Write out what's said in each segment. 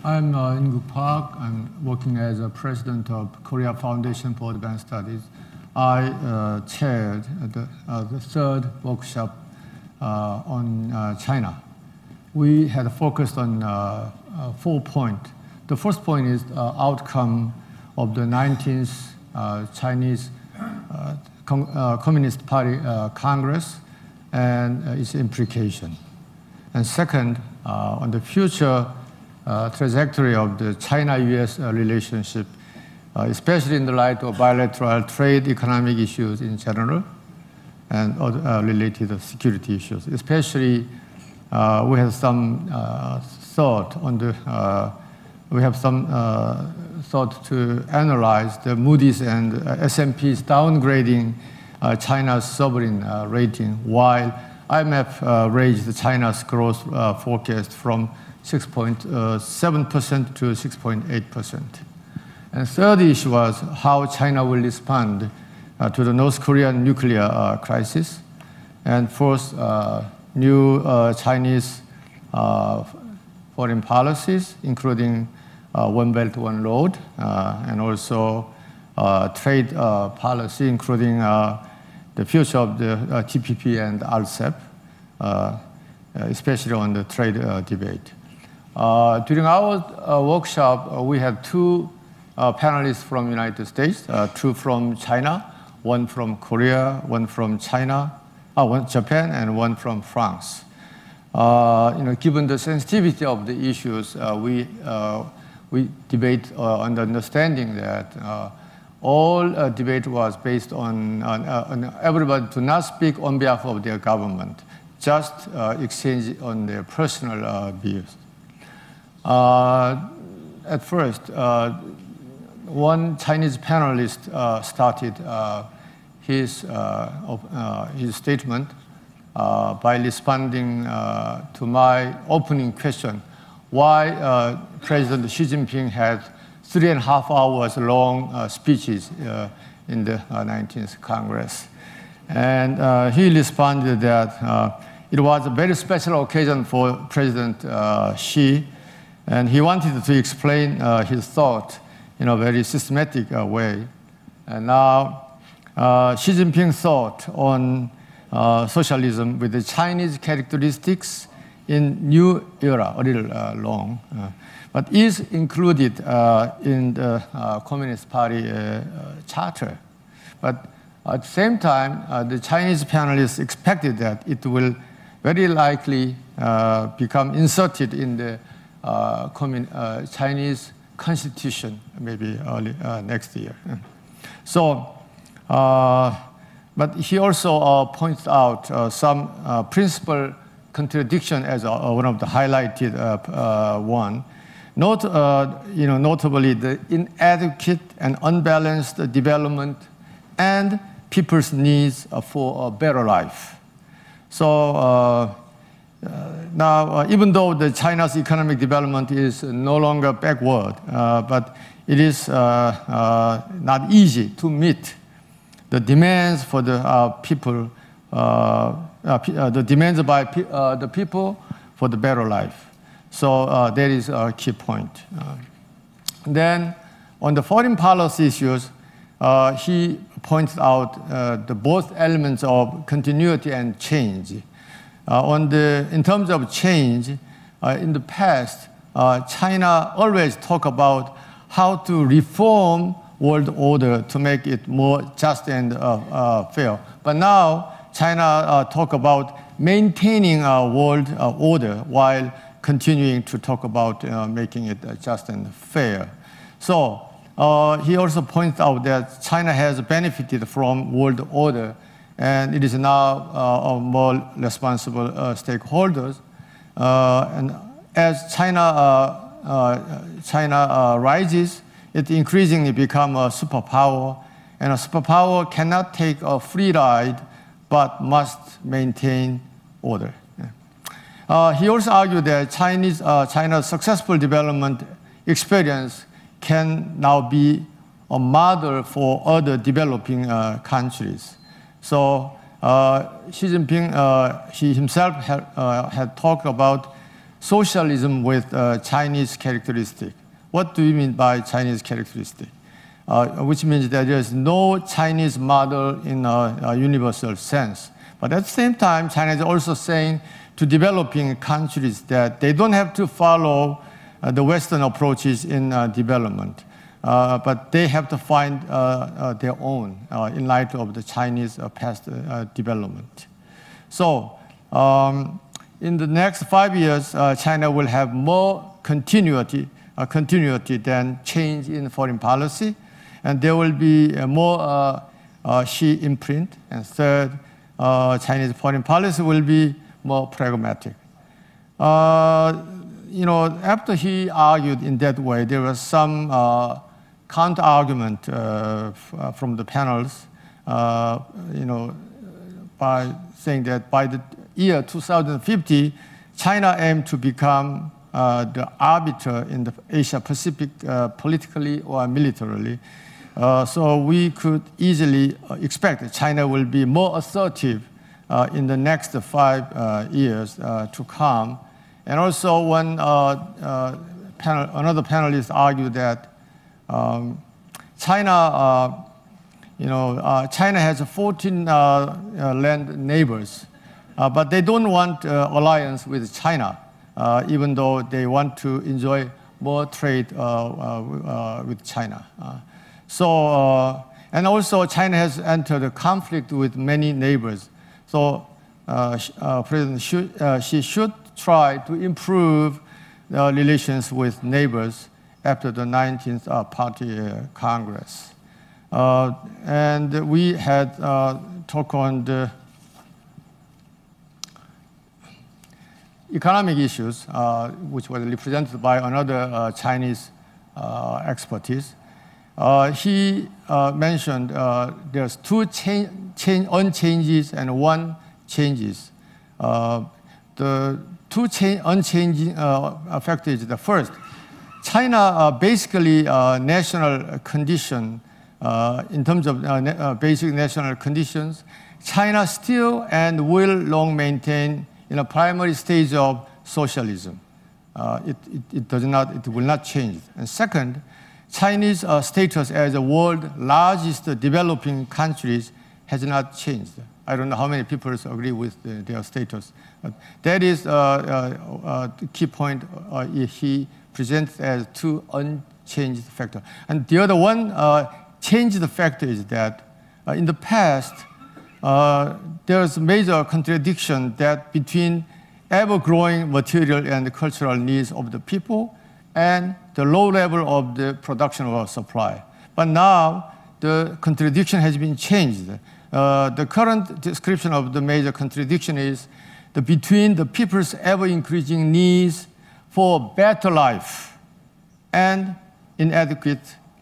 I'm In-Guk Park. I'm working as a president of Korea Foundation for Advanced Studies. I chaired the third workshop on China. We had focused on 4 points. The first point is outcome of the 19th Chinese Communist Party Congress and its implication. And second, on the future trajectory of the China-US relationship, especially in the light of bilateral trade economic issues in general and other related security issues. Especially, we have some thought on the, thought to analyze the Moody's and S&P's downgrading China's sovereign rating, while IMF raised China's growth forecast from 6.7% to 6.8%. And third issue was how China will respond to the North Korean nuclear crisis. And fourth, new Chinese foreign policies, including One Belt, One Road, and also trade policy, including the future of the TPP and RCEP, especially on the trade debate. During our workshop, we had two panelists from the United States, two from China, one from Korea, one from one Japan, and one from France. Given the sensitivity of the issues, we debate on the understanding that all debate was based on everybody to not speak on behalf of their government, just exchange on their personal views. At first, one Chinese panelist started his statement by responding to my opening question, why President Xi Jinping had 3.5 hours long speeches in the 19th Congress. And he responded that it was a very special occasion for President Xi, and he wanted to explain his thought in a very systematic way. And now, Xi Jinping's thought on socialism with the Chinese characteristics in new era, a little long, but is included in the Communist Party charter. But at the same time, the Chinese panelists expected that it will very likely become inserted in the Chinese constitution, maybe early next year. So, but he also points out some principal contradiction as one of the highlighted one. Notably the inadequate and unbalanced development and people's needs for a better life. So now, even though China's economic development is no longer backward, but it is not easy to meet the demands for the people, the demands by the people for the better life. So that is a key point. Then on the foreign policy issues, he points out the both elements of continuity and change. In terms of change, in the past, China always talked about how to reform world order to make it more just and fair. But now, China talk about maintaining a world order while continuing to talk about making it just and fair. So he also points out that China has benefited from world order, and it is now a more responsible stakeholders. And as China rises, it increasingly becomes a superpower, and a superpower cannot take a free ride, but must maintain order. He also argued that China's successful development experience can now be a model for other developing countries. So Xi Jinping, he himself had talked about socialism with Chinese characteristic. What do you mean by Chinese characteristic? Which means that there is no Chinese model in a universal sense. But at the same time, China is also saying to developing countries that they don't have to follow the Western approaches in development, but they have to find their own in light of the Chinese past development. So in the next 5 years, China will have more continuity than change in foreign policy, and there will be more Xi imprint. And third, Chinese foreign policy will be more pragmatic. After he argued in that way, there was some counter-argument from the panels, by saying that by the year 2050, China aimed to become the arbiter in the Asia-Pacific politically or militarily. So we could easily expect that China will be more assertive in the next 5 years to come. And also another panelist argued that China has 14 land neighbors, but they don't want alliance with China, even though they want to enjoy more trade with China. And also China has entered a conflict with many neighbors. So President Xi should try to improve relations with neighbors after the 19th Party Congress. And we had talked on the economic issues, which was represented by another Chinese expertise. He mentioned there's two unchanges and one changes. The two unchanging factors. The first, China basically national condition, in terms of basic national conditions, China still and will long maintain in a primary stage of socialism. It will not change. And second, Chinese status as the world's largest developing countries has not changed. I don't know how many people agree with their status. But that is the key point he presents as two unchanged factors. And the other one changed factor is that in the past, there's a major contradiction between ever-growing material and cultural needs of the people and the low level of the production of our supply. But now, the contradiction has been changed. The current description of the major contradiction is between the people's ever-increasing needs for better life and inadequate,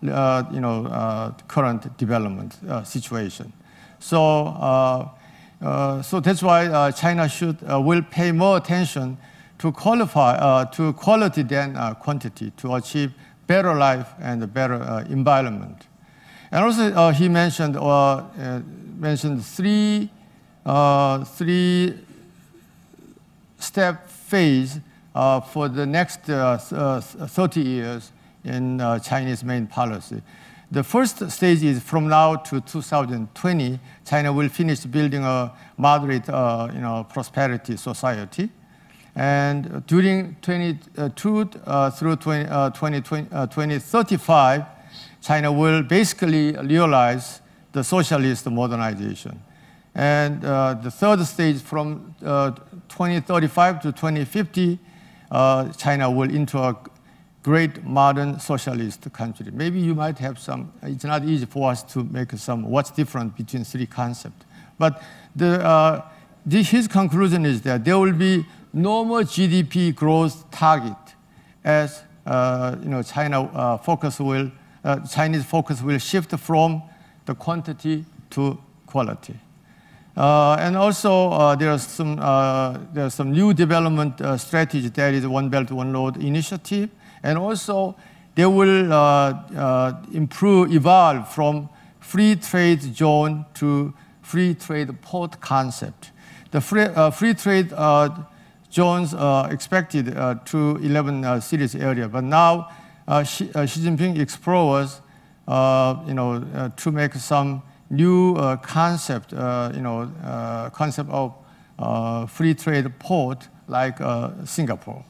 current development situation. So that's why China will pay more attention to quality than quantity to achieve better life and a better environment. And also he mentioned three-step phase for the next 30 years in Chinese main policy. The first stage is from now to 2020, China will finish building a moderate prosperity society. And during 2022 through 2035, China will basically realize the socialist modernization. And the third stage from 2035 to 2050, China will enter a great modern socialist country. Maybe you might have some, it's not easy for us to make what's different between three concepts. But his conclusion is that there will be no more GDP growth target as Chinese focus will shift from the quantity to quality. And also there's some new development strategy. That is One Belt, One Road initiative. And also they will evolve from free trade zone to free trade port concept. The free trade zones expected to 11 cities area. But now Xi Jinping explores, to make some new concept, concept of free trade port like Singapore.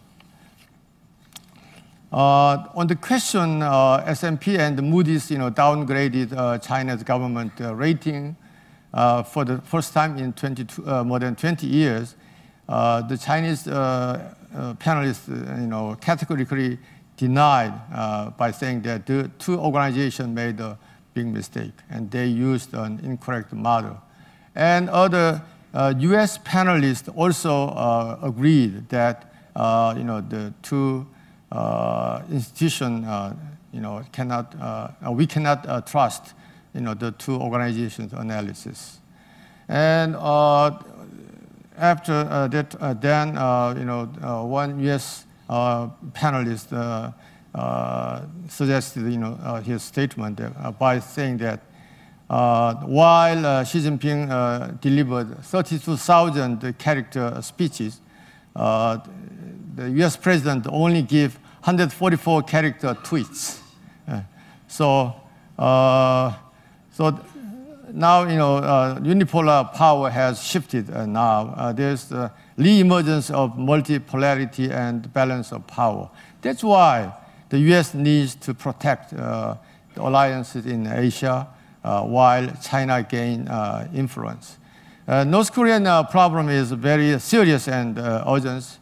On the question, S&P and Moody's, downgraded China's government rating for the first time in more than 20 years. The Chinese panelists, categorically denied by saying that the two organizations made a big mistake and they used an incorrect model. And other U.S. panelists also agreed that the two institutions, we cannot trust, the two organizations' analysis. And after that, then one U.S. panelist suggested, his statement by saying that while Xi Jinping delivered 32,000 character speeches, the U.S. president only gave 144 character tweets. So now, unipolar power has shifted now. There's the re-emergence of multipolarity and balance of power. That's why the U.S. needs to protect the alliances in Asia while China gains influence. North Korean problem is very serious and urgent.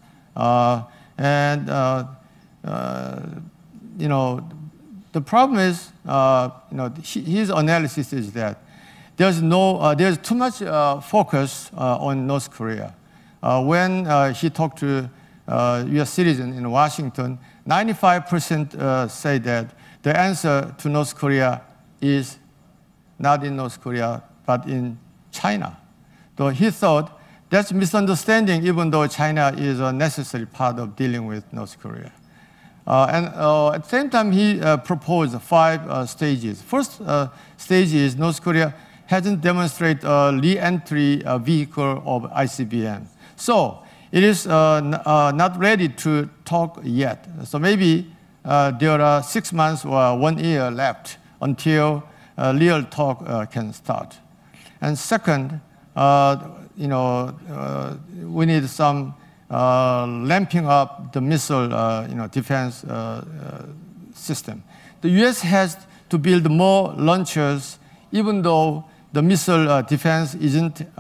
The problem is, his analysis is that there's too much focus on North Korea. When he talked to U.S. citizens in Washington, 95% say that the answer to North Korea is not in North Korea, but in China. So he thought that's misunderstanding, even though China is a necessary part of dealing with North Korea. And at the same time, he proposed 5 stages. First stage is North Korea hasn't demonstrated a re-entry vehicle of ICBM. So it is not ready to talk yet. So maybe there are 6 months or 1 year left until real talk can start. And second, we need some ramping up the missile defense system. The U.S. has to build more launchers, even though the missile defense isn't, is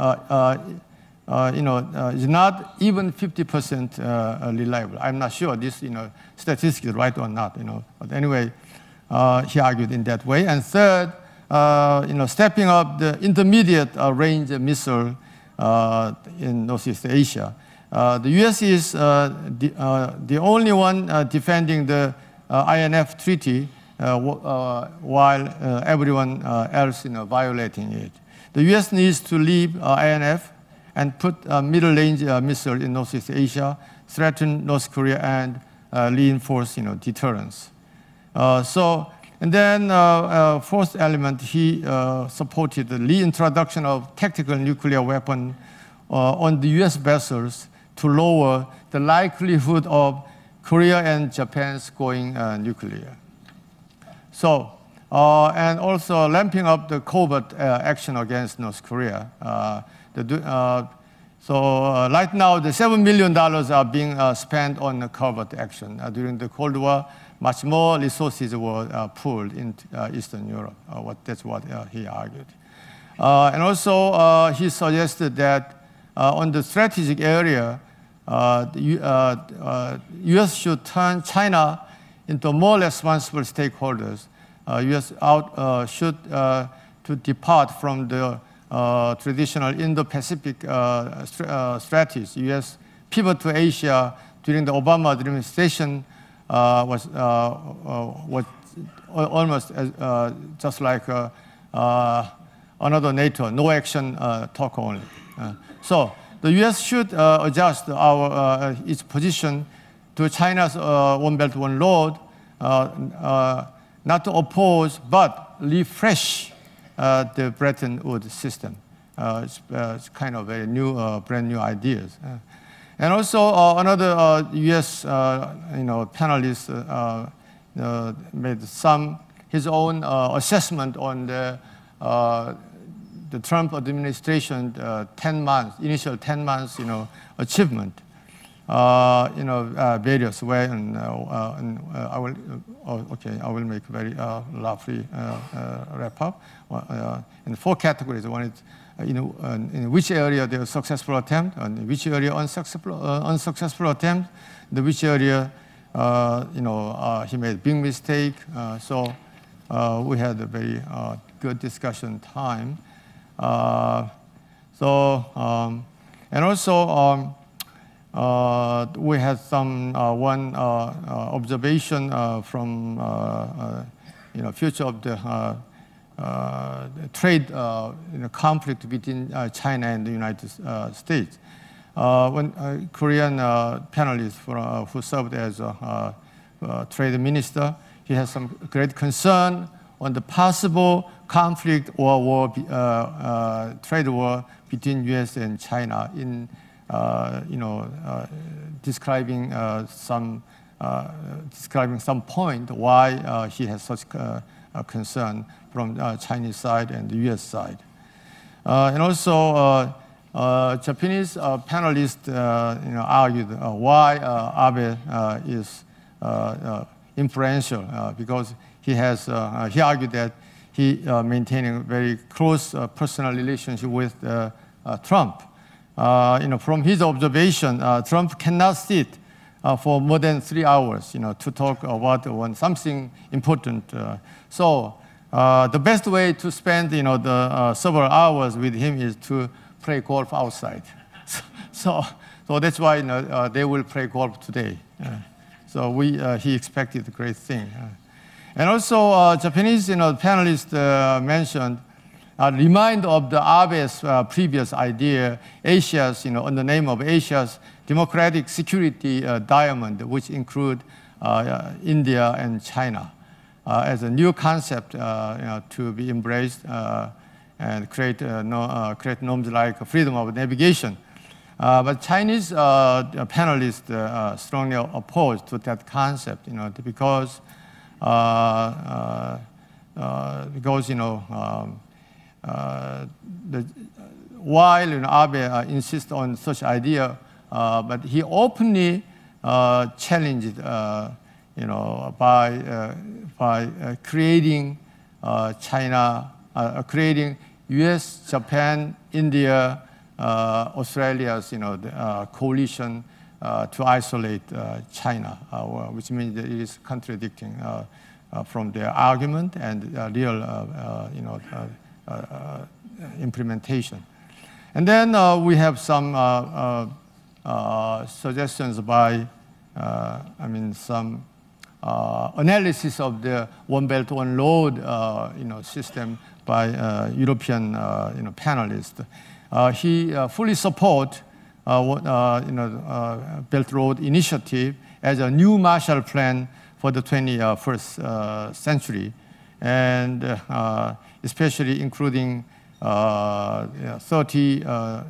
not even 50% reliable. I'm not sure this, statistic is right or not, But anyway, he argued in that way. And third, stepping up the intermediate range missile in Northeast Asia. The U.S. is the only one defending the INF treaty while everyone else violating it. The U.S. needs to leave INF and put a middle-range missile in Northeast Asia, threaten North Korea, and reinforce deterrence. And then fourth element, he supported the reintroduction of tactical nuclear weapon on the U.S. vessels to lower the likelihood of Korea and Japan's going nuclear. So, and also ramping up the covert action against North Korea. Right now, the $7 million are being spent on covert action. During the Cold War, much more resources were pooled in Eastern Europe. That's what he argued. And also, he suggested that on the strategic area, the U.S. should turn China into more responsible stakeholders. U.S. should to depart from the traditional Indo-Pacific strategy. U.S. pivot to Asia during the Obama administration was almost just like another NATO, no action, talk only. So the U.S. should adjust its position to China's One Belt, One Road, not to oppose, but refresh the Bretton Woods system. It's kind of a new, brand new ideas. And also another U.S. Panelist made his own assessment on the Trump administration 10 months, initial 10 months, achievement. Various ways, and I will make a very roughly wrap up. In 4 categories. One is, in which area there was successful attempt, and in which area unsuccessful attempt, in which area, he made big mistake. So we had a very good discussion time. And also, we had some one observation from future of the trade conflict between China and the United States. When Korean panelist who served as a trade minister, he has some great concern on the possible conflict or trade war between U.S. and China in describing some point why he has such a concern from Chinese side and the U.S. side. And also, Japanese panelists argued why Abe is influential because he argued that he maintaining very close personal relationship with Trump. From his observation, Trump cannot sit for more than 3 hours, to talk about something important. So the best way to spend, the several hours with him is to play golf outside. So that's why they will play golf today. So he expected a great thing. And also, Japanese panelists mentioned remind of the Abe's previous idea, Asia's, in the name of Asia's democratic security diamond, which include India and China, as a new concept to be embraced and create norms like freedom of navigation. But Chinese panelists strongly opposed to that concept, because while Abe insists on such idea, but he openly challenged, by creating creating U.S., Japan, India, Australia's, coalition to isolate China, which means that it is contradicting from their argument and real, implementation. And then we have some suggestions by, some analysis of the One Belt, One Road, system by European, panelists. He fully support, Belt Road Initiative as a new Marshall Plan for the 21st century, and especially including 3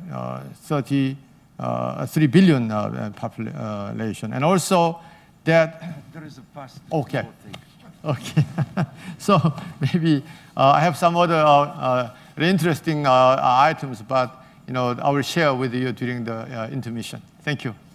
billion population, and also that there is a fast. Okay. Okay. So maybe I have some other interesting items, but I will share with you during the intermission. Thank you.